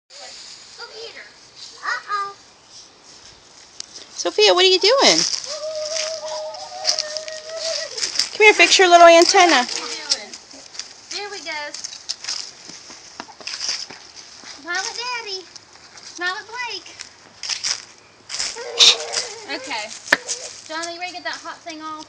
Sophia, what are you doing? Come here, fix your little antenna. There we go. Smile at Daddy. Smile at Blake. Okay. Johnny, you ready to get that hot thing off?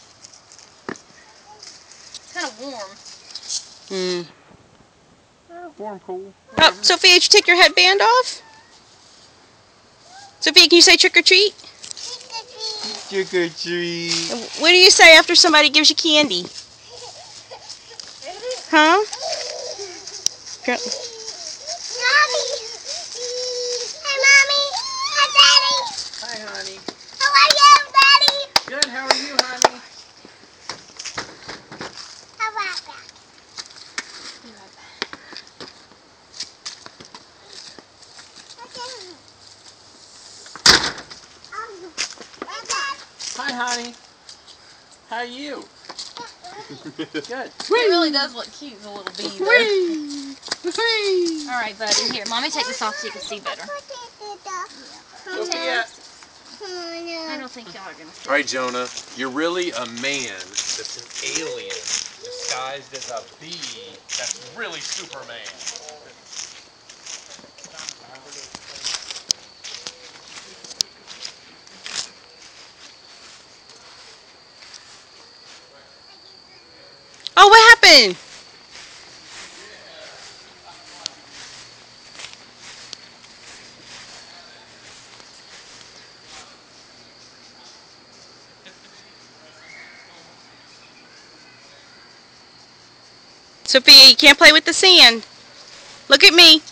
It's kind of warm. Warm, cool. Oh, Sophia, did you take your headband off? Sophia, can you say trick or treat? Trick or treat. What do you say after somebody gives you candy? Huh? Hi, honey. How are you, Daddy? Good. How are you, honey? How about that? Hi, honey. How are you? Good. It really does look cute, the little bee, though. Alright, buddy. Here, Mommy, take this off so you can see better. Sophia. I don't think y'all are going to see. All right, Jonah, you're really a man that's an alien disguised as a bee that's really Superman. Oh, what happened? Sophia, you can't play with the sand. Look at me.